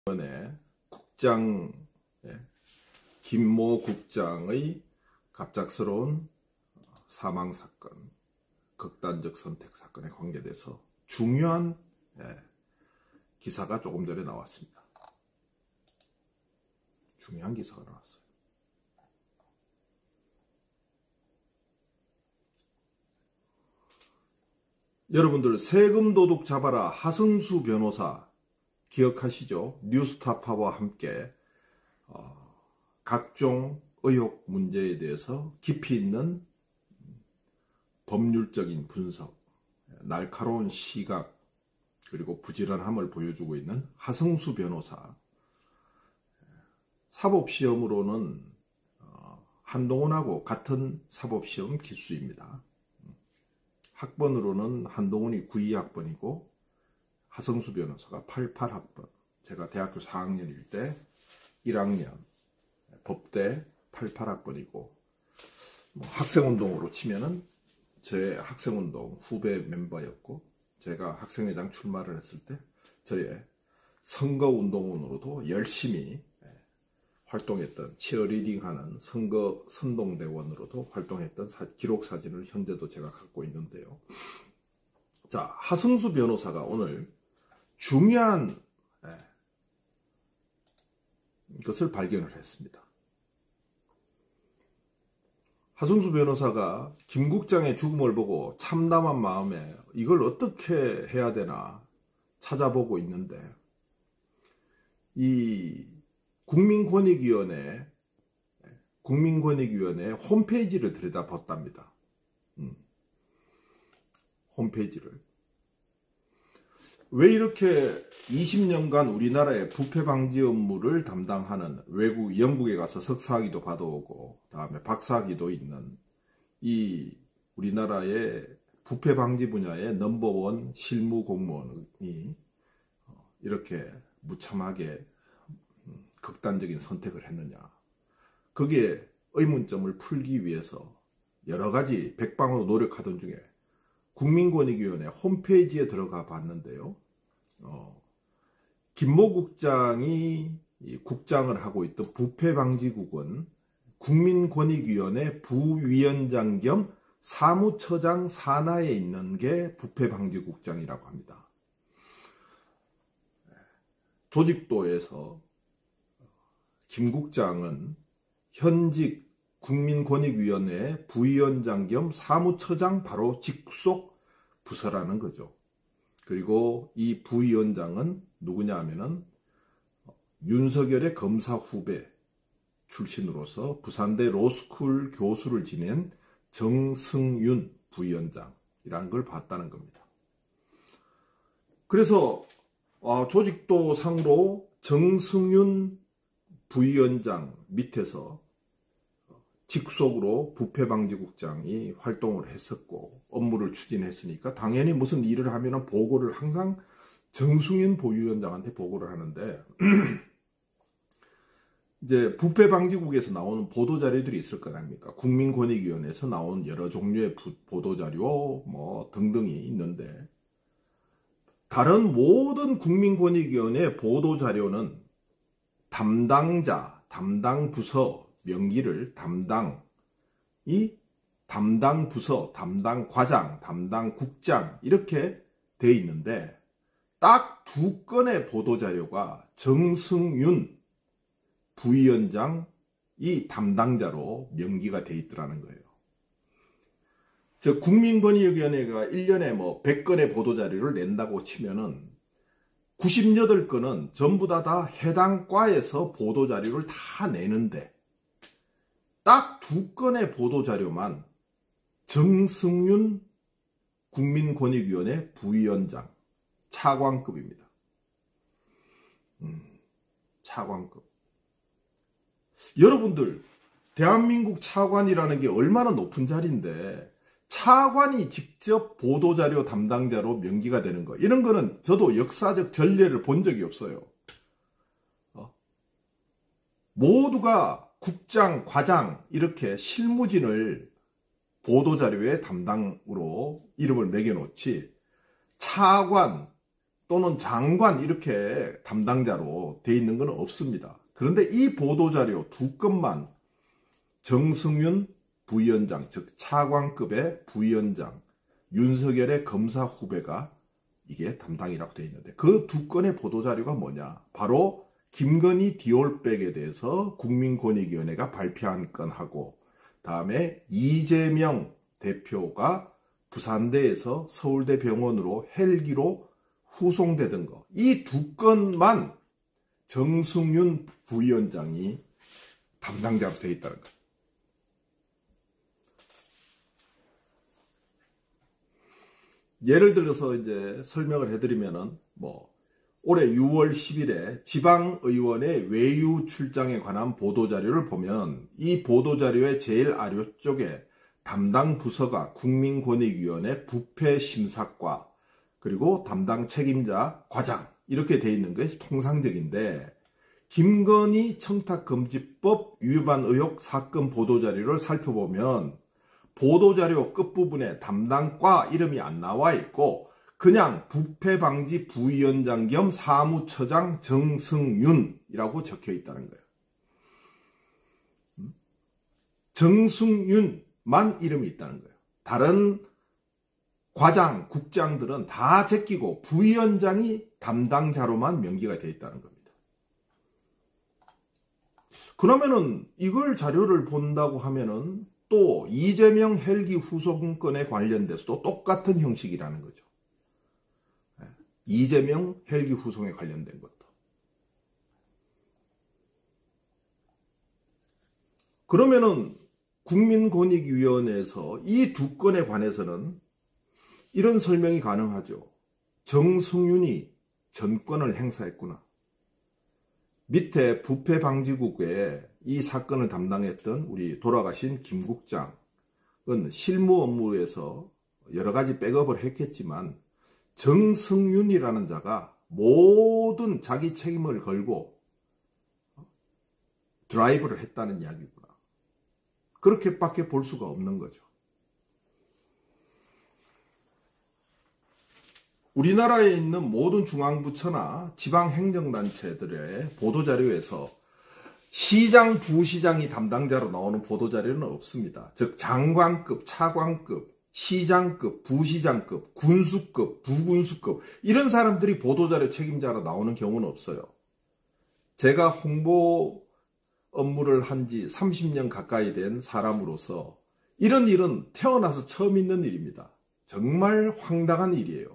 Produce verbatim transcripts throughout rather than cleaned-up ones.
이번에 국장 김모 국장의 갑작스러운 사망 사건, 극단적 선택 사건에 관계돼서 중요한 기사가 조금 전에 나왔습니다. 중요한 기사가 나왔어요. 여러분들 세금 도둑 잡아라 하승수 변호사 기억하시죠? 뉴스타파와 함께 어, 각종 의혹 문제에 대해서 깊이 있는 법률적인 분석, 날카로운 시각, 그리고 부지런함을 보여주고 있는 하승수 변호사. 사법시험으로는 어, 한동훈하고 같은 사법시험 기수입니다. 학번으로는 한동훈이 구십이 학번이고 하승수 변호사가 팔십팔 학번. 제가 대학교 사 학년일 때 일 학년 법대 팔십팔 학번이고 뭐 학생운동으로 치면은 제 학생운동 후배 멤버였고, 제가 학생회장 출마를 했을 때 저의 선거운동원으로도 열심히 활동했던, 치어리딩하는 선거 선동대원으로도 활동했던 사, 기록사진을 현재도 제가 갖고 있는데요. 자, 하승수 변호사가 오늘 중요한 것을 발견을 했습니다. 하승수 변호사가 김 국장의 죽음을 보고 참담한 마음에 이걸 어떻게 해야 되나 찾아보고 있는데, 이 국민권익위원회 국민권익위원회 홈페이지를 들여다봤답니다. 음. 홈페이지를. 왜 이렇게 이십 년간 우리나라의 부패 방지 업무를 담당하는, 외국 영국에 가서 석사학위도 받아오고 다음에 박사학위도 있는 이 우리나라의 부패 방지 분야의 넘버원 실무 공무원이 이렇게 무참하게 극단적인 선택을 했느냐, 거기에 의문점을 풀기 위해서 여러 가지 백방으로 노력하던 중에 국민권익위원회 홈페이지에 들어가 봤는데요. 어, 김모 국장이 국장을 하고 있던 부패방지국은 국민권익위원회 부위원장 겸 사무처장 산하에 있는 게 부패방지국장이라고 합니다. 조직도에서 김 국장은 현직 국민권익위원회 부위원장 겸 사무처장 바로 직속 부서라는 거죠. 그리고 이 부위원장은 누구냐 하면은 윤석열의 검사 후배 출신으로서 부산대 로스쿨 교수를 지낸 정승윤 부위원장이라는 걸 봤다는 겁니다. 그래서 어, 조직도 상으로 정승윤 부위원장 밑에서 직속으로 부패방지국장이 활동을 했었고 업무를 추진했으니까 당연히 무슨 일을 하면 보고를 항상 정승윤 부위원장한테 보고를 하는데 이제 부패방지국에서 나오는 보도자료들이 있을 거 아닙니까? 국민권익위원회에서 나온 여러 종류의 보도자료 뭐 등등이 있는데, 다른 모든 국민권익위원회 보도자료는 담당자, 담당 부서 명기를 담당이 담당 부서, 담당 과장, 담당 국장 이렇게 돼 있는데, 딱 두 건의 보도자료가 정승윤 부위원장이 담당자로 명기가 돼 있더라는 거예요. 즉 국민권익위원회가 일 년에 뭐 백 건의 보도자료를 낸다고 치면은 구십팔 건은 전부 다, 다 해당 과에서 보도자료를 다 내는데, 딱 두 건의 보도자료만 정승윤 국민권익위원회 부위원장, 차관급입니다. 음, 차관급. 여러분들, 대한민국 차관이라는 게 얼마나 높은 자리인데 차관이 직접 보도자료 담당자로 명기가 되는 거, 이런 거는 저도 역사적 전례를 본 적이 없어요. 어? 모두가 국장, 과장 이렇게 실무진을 보도자료의 담당으로 이름을 매겨놓지, 차관 또는 장관 이렇게 담당자로 돼 있는 건 없습니다. 그런데 이 보도자료 두 건만 정승윤 부위원장, 즉 차관급의 부위원장, 윤석열의 검사 후배가 이게 담당이라고 되어 있는데 그 두 건의 보도자료가 뭐냐? 바로 김건희 디올백에 대해서 국민권익위원회가 발표한 건하고 다음에 이재명 대표가 부산대에서 서울대 병원으로 헬기로 후송되던 거. 이 두 건만 정승윤 부위원장이 담당자로 되어 있다는 거. 예를 들어서 이제 설명을 해드리면은 뭐 올해 유월 십일에 지방의원의 외유 출장에 관한 보도자료를 보면 이 보도자료의 제일 아래쪽에 담당 부서가 국민권익위원회 부패심사과 그리고 담당 책임자 과장 이렇게 돼 있는 것이 통상적인데 김건희 청탁금지법 위반 의혹 사건 보도자료를 살펴보면 보도자료 끝부분에 담당과 이름이 안 나와 있고 그냥 부패방지 부위원장 겸 사무처장 정승윤이라고 적혀 있다는 거예요. 정승윤만 이름이 있다는 거예요. 다른 과장, 국장들은 다 제끼고 부위원장이 담당자로만 명기가 되어 있다는 겁니다. 그러면은 이걸 자료를 본다고 하면은 또 이재명 헬기 후송건에 관련돼서도 똑같은 형식이라는 거죠. 이재명 헬기 후송에 관련된 것도. 그러면은 국민권익위원회에서 이 두 건에 관해서는 이런 설명이 가능하죠. 정승윤이 전권을 행사했구나. 밑에 부패방지국에 이 사건을 담당했던 우리 돌아가신 김 국장은 실무 업무에서 여러 가지 백업을 했겠지만 정승윤이라는 자가 모든 자기 책임을 걸고 드라이브를 했다는 이야기구나. 그렇게밖에 볼 수가 없는 거죠. 우리나라에 있는 모든 중앙부처나 지방행정단체들의 보도자료에서 시장, 부시장이 담당자로 나오는 보도자료는 없습니다. 즉 장관급, 차관급, 시장급, 부시장급, 군수급, 부군수급 이런 사람들이 보도자료 책임자로 나오는 경우는 없어요. 제가 홍보 업무를 한 지 삼십 년 가까이 된 사람으로서 이런 일은 태어나서 처음 있는 일입니다. 정말 황당한 일이에요.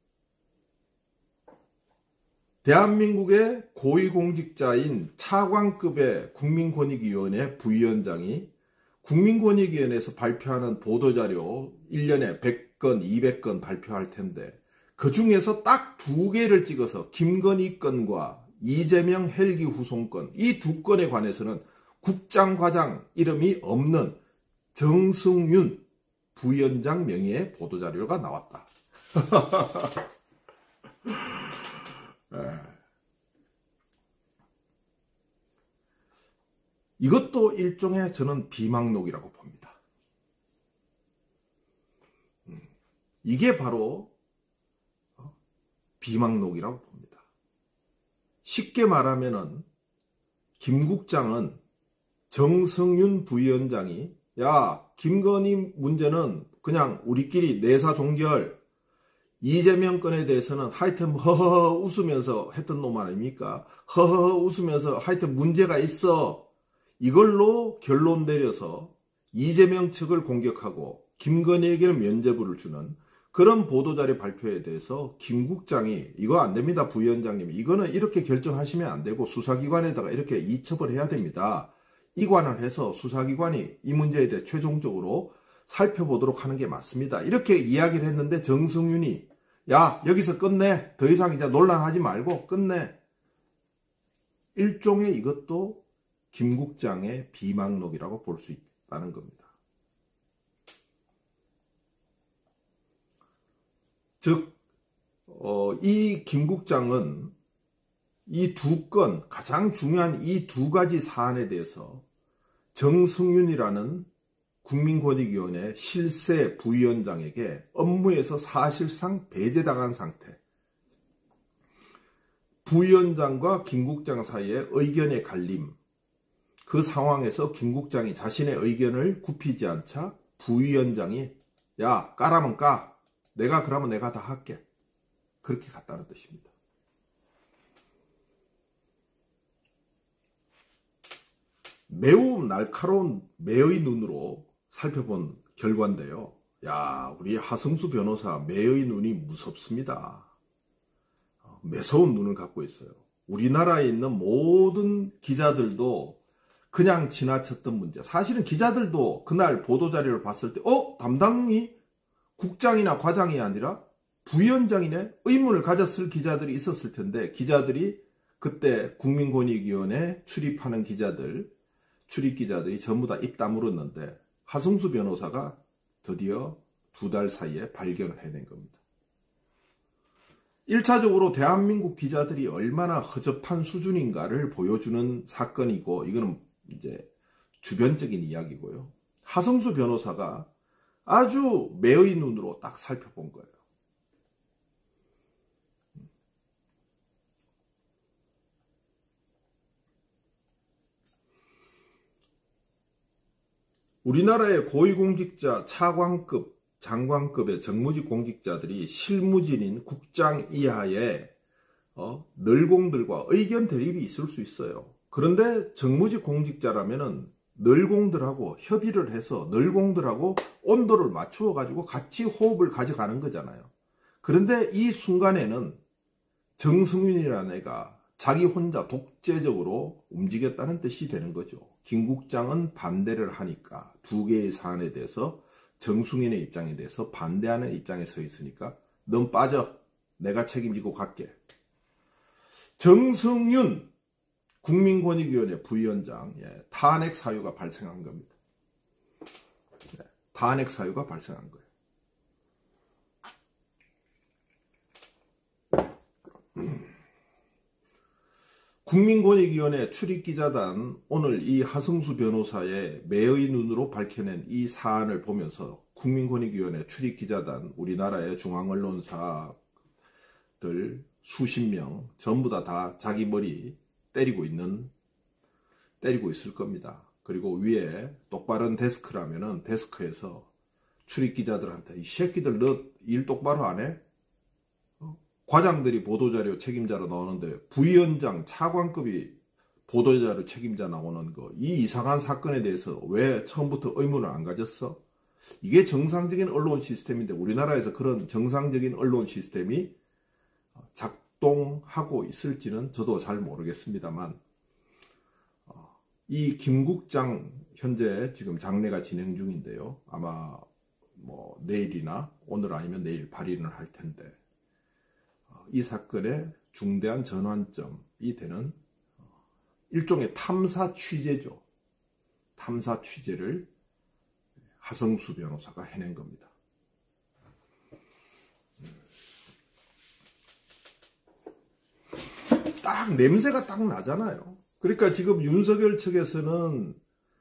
대한민국의 고위공직자인 차관급의 국민권익위원회 부위원장이 국민권익위원회에서 발표하는 보도자료 일 년에 백 건, 이백 건 발표할 텐데 그 중에서 딱 두 개를 찍어서 김건희 건과 이재명 헬기 후송 건 이 두 건에 관해서는 국장, 과장 이름이 없는 정승윤 부위원장 명의의 보도자료가 나왔다. 이것도 일종의 저는 비망록이라고 봅니다. 이게 바로 비망록이라고 봅니다. 쉽게 말하면은 김 국장은 정승윤 부위원장이 야 김건희 문제는 그냥 우리끼리 내사 종결 이재명 건에 대해서는 하여튼 허허허 웃으면서 했던 놈 아닙니까? 허허허 웃으면서 하여튼 문제가 있어. 이걸로 결론 내려서 이재명 측을 공격하고 김건희에게는 면죄부를 주는 그런 보도자료 발표에 대해서 김 국장이 이거 안 됩니다. 부위원장님. 이거는 이렇게 결정하시면 안 되고 수사기관에다가 이렇게 이첩을 해야 됩니다. 이관을 해서 수사기관이 이 문제에 대해 최종적으로 살펴보도록 하는 게 맞습니다. 이렇게 이야기를 했는데 정승윤이 야 여기서 끝내. 더 이상 이제 논란하지 말고 끝내. 일종의 이것도 김 국장의 비망록이라고 볼 수 있다는 겁니다. 즉, 어, 이 김 국장은 이 두 건, 가장 중요한 이 두 가지 사안에 대해서 정승윤이라는 국민권익위원회 실세 부위원장에게 업무에서 사실상 배제당한 상태. 부위원장과 김 국장 사이의 의견의 갈림. 그 상황에서 김 국장이 자신의 의견을 굽히지 않자 부위원장이 야 까라면 까. 내가 그러면 내가 다 할게. 그렇게 갔다는 뜻입니다. 매우 날카로운 매의 눈으로 살펴본 결과인데요. 야, 우리 하승수 변호사 매의 눈이 무섭습니다. 매서운 눈을 갖고 있어요. 우리나라에 있는 모든 기자들도 그냥 지나쳤던 문제. 사실은 기자들도 그날 보도자료를 봤을 때 어? 담당이 국장이나 과장이 아니라 부위원장이네? 의문을 가졌을 기자들이 있었을 텐데 기자들이 그때 국민권익위원회 출입하는 기자들 출입기자들이 전부 다 입 다물었는데 하승수 변호사가 드디어 두 달 사이에 발견을 해낸 겁니다. 일 차적으로 대한민국 기자들이 얼마나 허접한 수준인가를 보여주는 사건이고 이거는 이제 주변적인 이야기고요. 하승수 변호사가 아주 매의 눈으로 딱 살펴본 거예요. 우리나라의 고위공직자 차관급, 장관급의 정무직 공직자들이 실무진인 국장 이하의 어, 널공들과 의견 대립이 있을 수 있어요. 그런데 정무직 공직자라면은 널공들하고 협의를 해서 널공들하고 온도를 맞추어 가지고 같이 호흡을 가져가는 거잖아요. 그런데 이 순간에는 정승윤이라는 애가 자기 혼자 독재적으로 움직였다는 뜻이 되는 거죠. 김 국장은 반대를 하니까 두 개의 사안에 대해서 정승윤의 입장에 대해서 반대하는 입장에 서 있으니까 넌 빠져. 내가 책임지고 갈게. 정승윤 국민권익위원회 부위원장 예, 탄핵 사유가 발생한 겁니다. 네, 탄핵 사유가 발생한 거예요. 국민권익위원회 출입기자단 오늘 이 하승수 변호사의 매의 눈으로 밝혀낸 이 사안을 보면서 국민권익위원회 출입기자단 우리나라의 중앙언론사들 수십 명 전부 다, 다 자기 머리 때리고 있는 때리고 있을 겁니다. 그리고 위에 똑바른 데스크라면은 데스크에서 출입기자들한테 이 새끼들 너 일 똑바로 안 해? 과장들이 보도자료 책임자로 나오는데 부위원장 차관급이 보도자료 책임자 나오는 거 이 이상한 사건에 대해서 왜 처음부터 의문을 안 가졌어? 이게 정상적인 언론 시스템인데 우리나라에서 그런 정상적인 언론 시스템이 작동하고 있을지는 저도 잘 모르겠습니다만 이 김 국장 현재 지금 장례가 진행 중인데요. 아마 뭐 내일이나 오늘 아니면 내일 발인을 할 텐데 이 사건의 중대한 전환점이 되는 일종의 탐사 취재죠. 탐사 취재를 하승수 변호사가 해낸 겁니다. 딱 냄새가 딱 나잖아요. 그러니까 지금 윤석열 측에서는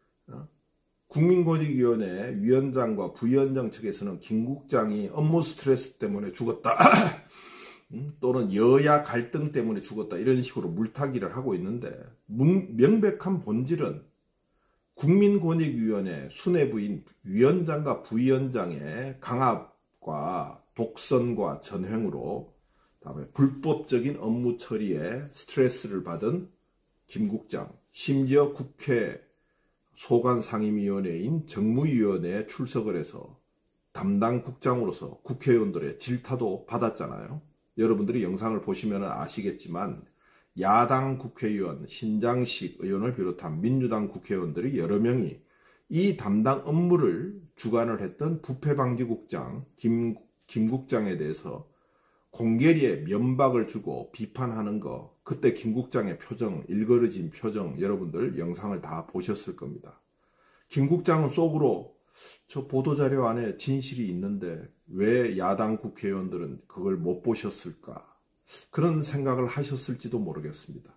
국민권익위원회 위원장과 부위원장 측에서는 김 국장이 업무 스트레스 때문에 죽었다. 또는 여야 갈등 때문에 죽었다. 이런 식으로 물타기를 하고 있는데 명백한 본질은 국민권익위원회 수뇌부인 위원장과 부위원장의 강압과 독선과 전횡으로 다음에 불법적인 업무 처리에 스트레스를 받은 김 국장, 심지어 국회 소관상임위원회인 정무위원회에 출석을 해서 담당 국장으로서 국회의원들의 질타도 받았잖아요. 여러분들이 영상을 보시면 아시겠지만 야당 국회의원, 신장식 의원을 비롯한 민주당 국회의원들이 여러 명이 이 담당 업무를 주관을 했던 부패방지국장 김, 김 국장에 대해서 공개리에 면박을 주고 비판하는 거 그때 김 국장의 표정, 일그러진 표정 여러분들 영상을 다 보셨을 겁니다. 김 국장은 속으로 저 보도자료 안에 진실이 있는데 왜 야당 국회의원들은 그걸 못 보셨을까? 그런 생각을 하셨을지도 모르겠습니다.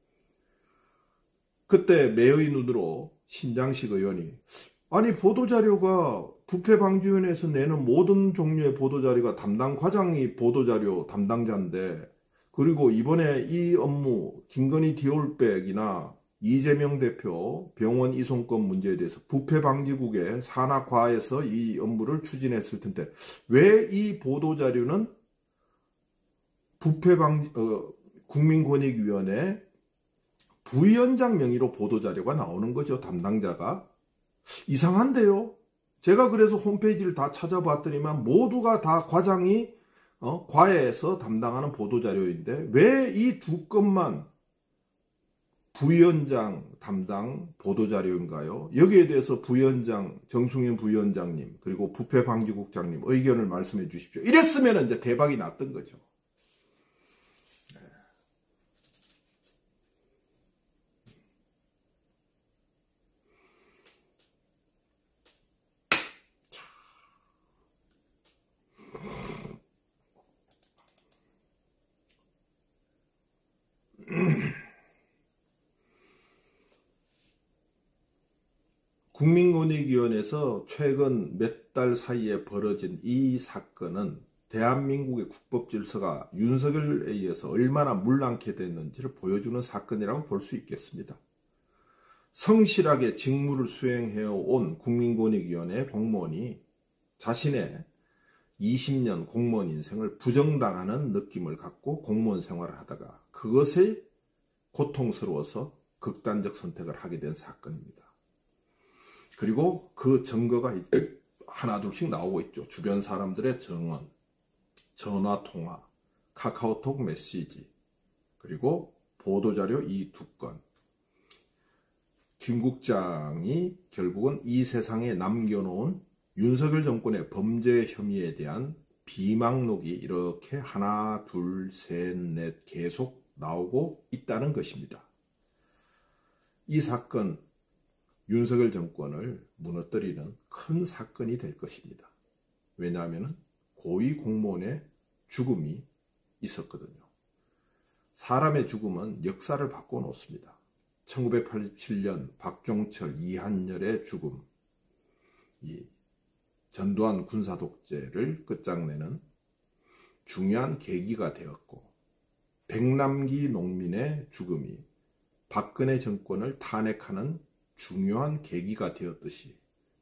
그때 매의 눈으로 신장식 의원이 아니 보도자료가 부패방지위원회에서 내는 모든 종류의 보도자료가 담당 과장이 보도자료 담당자인데 그 그리고 이번에 이 업무 김건희 디올백이나 이재명 대표 병원 이송권 문제에 대해서 부패방지국의 산하과에서 이 업무를 추진했을 텐데 왜 이 보도자료는 부패방지 어, 국민권익위원회 부위원장 명의로 보도자료가 나오는 거죠. 담당자가. 이상한데요. 제가 그래서 홈페이지를 다 찾아봤더니만 모두가 다 과장이 어, 과에서 담당하는 보도자료인데 왜 이 두 건만 부위원장 담당 보도자료인가요? 여기에 대해서 부위원장, 정승윤 부위원장님, 그리고 부패방지국장님 의견을 말씀해 주십시오. 이랬으면 이제 대박이 났던 거죠. 국민권익위원회에서 최근 몇 달 사이에 벌어진 이 사건은 대한민국의 국법 질서가 윤석열에 의해서 얼마나 물랑케 됐는지를 보여주는 사건이라고 볼 수 있겠습니다. 성실하게 직무를 수행해온 국민권익위원회 공무원이 자신의 이십 년 공무원 인생을 부정당하는 느낌을 갖고 공무원 생활을 하다가 그것에 고통스러워서 극단적 선택을 하게 된 사건입니다. 그리고 그 증거가 하나둘씩 나오고 있죠. 주변 사람들의 증언, 전화통화, 카카오톡 메시지, 그리고 보도자료 이 두 건. 김 국장이 결국은 이 세상에 남겨놓은 윤석열 정권의 범죄 혐의에 대한 비망록이 이렇게 하나, 둘, 셋, 넷 계속 나오고 있다는 것입니다. 이 사건, 윤석열 정권을 무너뜨리는 큰 사건이 될 것입니다. 왜냐하면 고위 공무원의 죽음이 있었거든요. 사람의 죽음은 역사를 바꿔놓습니다. 천구백팔십칠 년 박종철, 이한열의 죽음, 이 전두환 군사독재를 끝장내는 중요한 계기가 되었고, 백남기 농민의 죽음이 박근혜 정권을 탄핵하는 중요한 계기가 되었듯이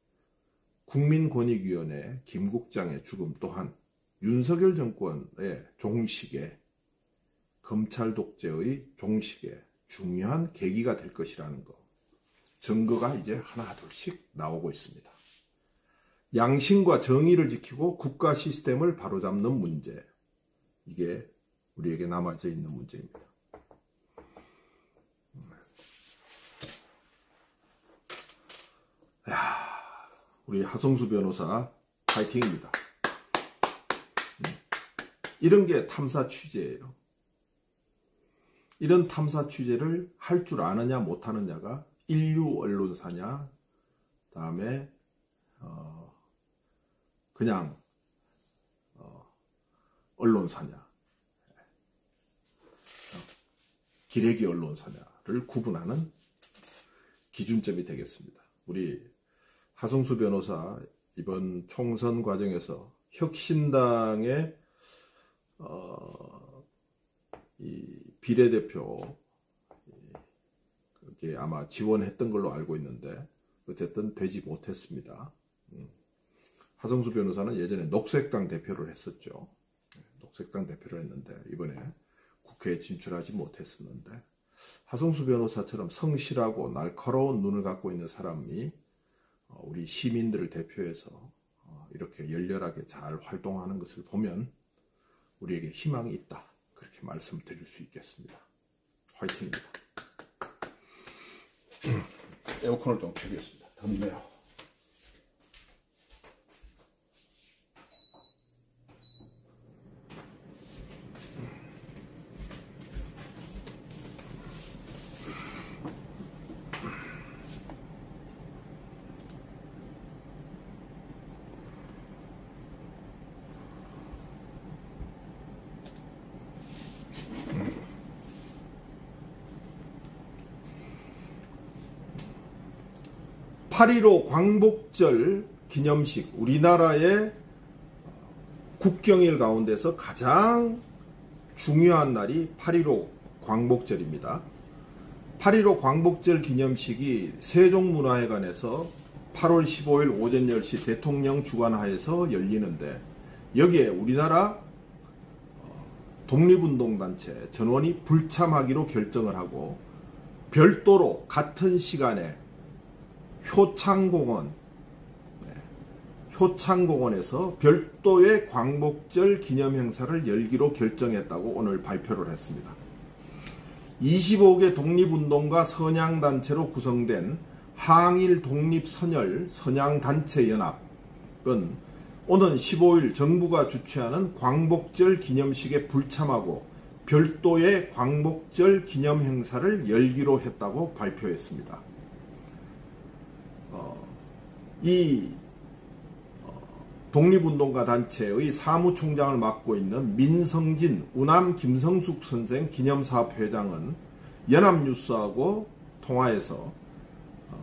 국민권익위원회 김 국장의 죽음 또한 윤석열 정권의 종식에, 검찰 독재의 종식에 중요한 계기가 될 것이라는 것, 증거가 이제 하나 둘씩 나오고 있습니다. 양심과 정의를 지키고 국가 시스템을 바로잡는 문제, 이게 우리에게 남아져 있는 문제입니다. 야, 우리 하성수 변호사 파이팅입니다. 이런 게 탐사 취재예요. 이런 탐사 취재를 할 줄 아느냐 못하느냐가 인류 언론사냐, 다음에 어, 그냥 어, 언론사냐, 어, 기레기 언론사냐를 구분하는 기준점이 되겠습니다. 우리 하성수 변호사 이번 총선 과정에서 혁신당의 어, 이 비례대표 그게 아마 지원했던 걸로 알고 있는데 어쨌든 되지 못했습니다. 음. 하성수 변호사는 예전에 녹색당 대표를 했었죠. 녹색당 대표를 했는데 이번에 국회에 진출하지 못했었는데, 하성수 변호사처럼 성실하고 날카로운 눈을 갖고 있는 사람이 우리 시민들을 대표해서 이렇게 열렬하게 잘 활동하는 것을 보면 우리에게 희망이 있다, 그렇게 말씀드릴 수 있겠습니다. 화이팅입니다. 에어컨을 좀 켜겠습니다. 덥네요. 팔일오 광복절 기념식, 우리나라의 국경일 가운데서 가장 중요한 날이 팔일오 광복절입니다. 팔일오 광복절 기념식이 세종문화회관에서 팔월 십오일 오전 열 시 대통령 주관하에서 열리는데, 여기에 우리나라 독립운동단체 전원이 불참하기로 결정을 하고, 별도로 같은 시간에 효창공원, 네, 효창공원에서 별도의 광복절 기념행사를 열기로 결정했다고 오늘 발표를 했습니다. 이십오 개 독립운동가 선양단체로 구성된 항일 독립선열 선양단체연합은 오는 십오일 정부가 주최하는 광복절 기념식에 불참하고 별도의 광복절 기념행사를 열기로 했다고 발표했습니다. 어, 이 어, 독립운동가 단체의 사무총장을 맡고 있는 민성진 우남 김성숙 선생 기념사업 회장은 연합뉴스하고 통화에서 어,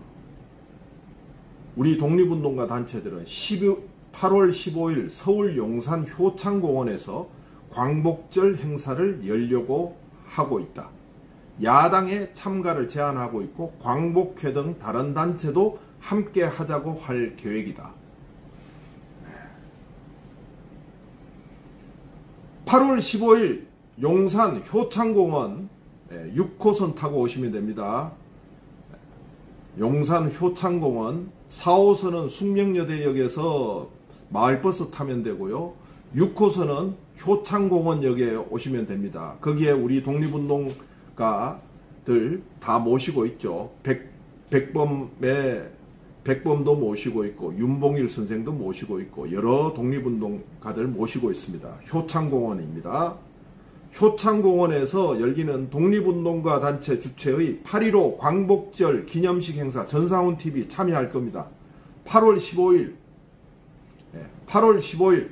우리 독립운동가 단체들은 팔월 십오일 서울 용산 효창공원에서 광복절 행사를 열려고 하고 있다. 야당의 참가를 제안하고 있고 광복회 등 다른 단체도 함께 하자고 할 계획이다. 팔월 십오일 용산 효창공원 육 호선 타고 오시면 됩니다. 용산 효창공원 사 호선은 숙명여대역에서 마을버스 타면 되고요. 육 호선은 효창공원역에 오시면 됩니다. 거기에 우리 독립운동가들 다 모시고 있죠. 백, 백범의 백범도 모시고 있고 윤봉일 선생도 모시고 있고 여러 독립운동가들 모시고 있습니다. 효창공원입니다. 효창공원에서 열리는 독립운동가 단체 주최의 팔일오 광복절 기념식 행사 전상훈티비 참여할 겁니다. 팔월 십오일 팔월 십오일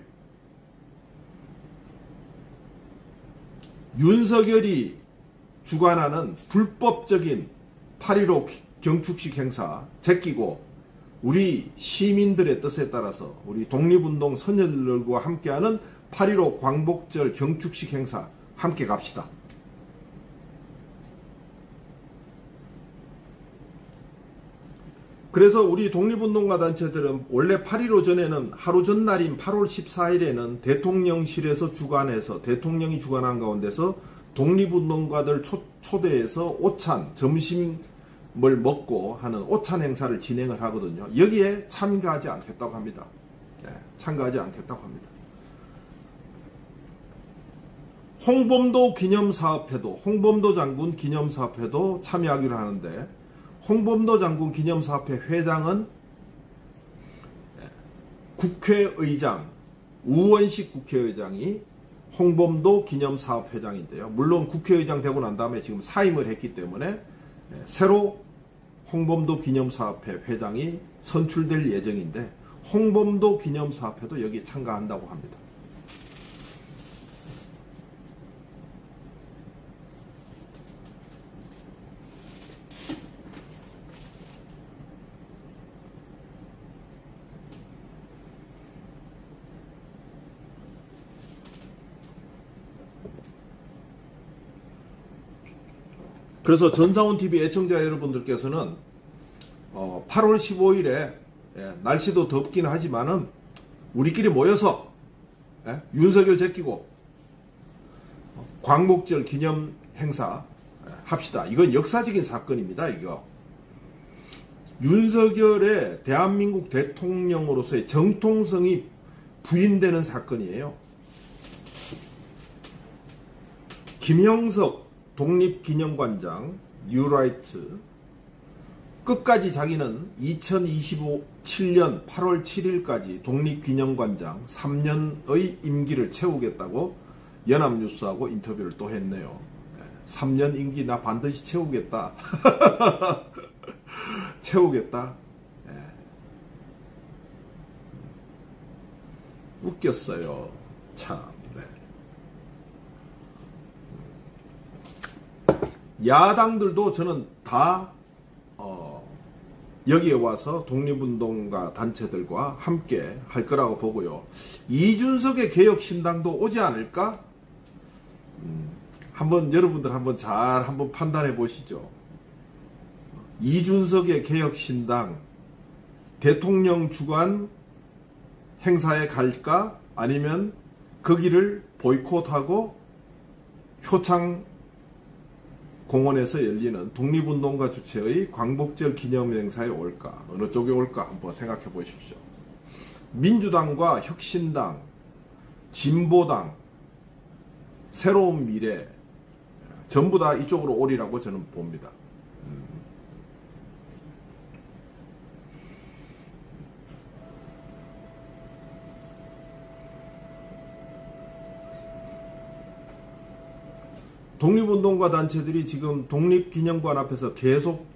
윤석열이 주관하는 불법적인 팔일오 경축식 행사 제끼고 우리 시민들의 뜻에 따라서 우리 독립운동 선열들과 함께하는 팔일오 광복절 경축식 행사 함께 갑시다. 그래서 우리 독립운동가 단체들은 원래 팔일오 전에는 하루 전날인 팔월 십사일에는 대통령실에서 주관해서 대통령이 주관한 가운데서 독립운동가들 초, 초대해서 오찬, 점심을 먹고 하는 오찬 행사를 진행을 하거든요. 여기에 참가하지 않겠다고 합니다. 네, 참가하지 않겠다고 합니다. 홍범도 기념사업회도, 홍범도 장군 기념사업회도 참여하기로 하는데, 홍범도 장군 기념사업회 회장은 국회의장, 우원식 국회의장이 홍범도 기념사업회장인데요. 물론 국회의장 되고 난 다음에 지금 사임을 했기 때문에 새로 홍범도 기념사업회 회장이 선출될 예정인데, 홍범도 기념사업회도 여기에 참가한다고 합니다. 그래서 전상훈티비 애청자 여러분들께서는 어, 팔월 십오일에 예, 날씨도 덥긴 하지만은 우리끼리 모여서 예, 윤석열 제끼고 어, 광복절 기념 행사 예, 합시다. 이건 역사적인 사건입니다. 이거 윤석열의 대한민국 대통령으로서의 정통성이 부인되는 사건이에요. 김형석 독립기념관장 뉴라이트 끝까지 자기는 이천이십칠년 팔월 칠일까지 독립기념관장 삼 년의 임기를 채우겠다고 연합뉴스하고 인터뷰를 또 했네요. 삼 년 임기 나 반드시 채우겠다. 채우겠다. 웃겼어요. 참. 야당들도 저는 다 어, 여기에 와서 독립운동가 단체들과 함께 할 거라고 보고요. 이준석의 개혁신당도 오지 않을까? 음, 한번 여러분들 한번 잘 한번 판단해 보시죠. 이준석의 개혁신당 대통령 주관 행사에 갈까? 아니면 거기를 보이콧하고 효창 공원에서 열리는 독립운동가 주최의 광복절 기념행사에 올까? 어느 쪽에 올까? 한번 생각해 보십시오. 민주당과 혁신당, 진보당, 새로운 미래 전부 다 이쪽으로 오리라고 저는 봅니다. 음. 독립운동가 단체들이 지금 독립기념관 앞에서 계속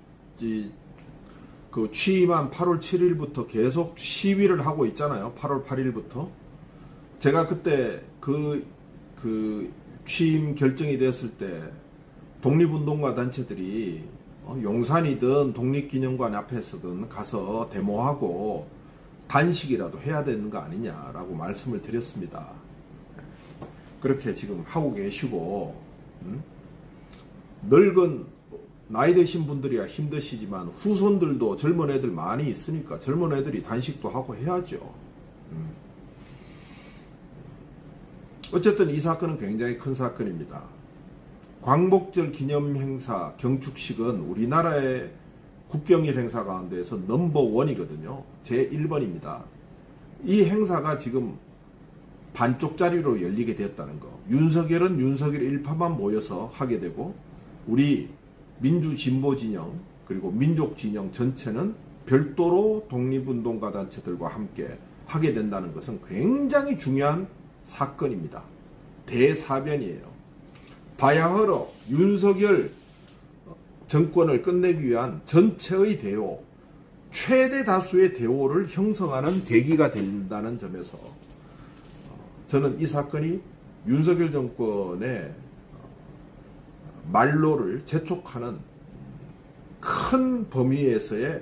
그 취임한 팔월 칠일부터 계속 시위를 하고 있잖아요. 팔월 팔일부터. 제가 그때 그, 그 취임 결정이 됐을 때 독립운동가 단체들이 용산이든 독립기념관 앞에서든 가서 데모하고 단식이라도 해야 되는 거 아니냐라고 말씀을 드렸습니다. 그렇게 지금 하고 계시고, 음? 늙은 나이 드신 분들이야 힘드시지만 후손들도 젊은 애들 많이 있으니까 젊은 애들이 단식도 하고 해야죠. 음. 어쨌든 이 사건은 굉장히 큰 사건입니다. 광복절 기념행사 경축식은 우리나라의 국경일 행사 가운데에서 넘버원이거든요. 제일 번입니다. 이 행사가 지금 반쪽짜리로 열리게 됐다는 거. 윤석열은 윤석열 일파만 모여서 하게 되고 우리 민주진보진영 그리고 민족진영 전체는 별도로 독립운동가 단체들과 함께 하게 된다는 것은 굉장히 중요한 사건입니다. 대사변이에요. 바야흐로 윤석열 정권을 끝내기 위한 전체의 대오, 최대 다수의 대오를 형성하는 계기가 된다는 점에서 저는 이 사건이 윤석열 정권의 말로를 재촉하는 큰 범위에서의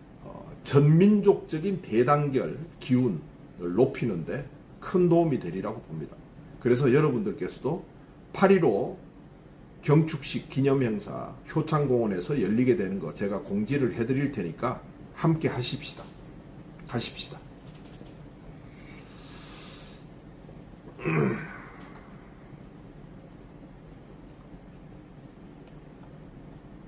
전민족적인 대단결 기운을 높이는데 큰 도움이 되리라고 봅니다. 그래서 여러분들께서도 팔일오 경축식 기념행사 효창공원에서 열리게 되는 거 제가 공지를 해드릴 테니까 함께 하십시다. 가십시다.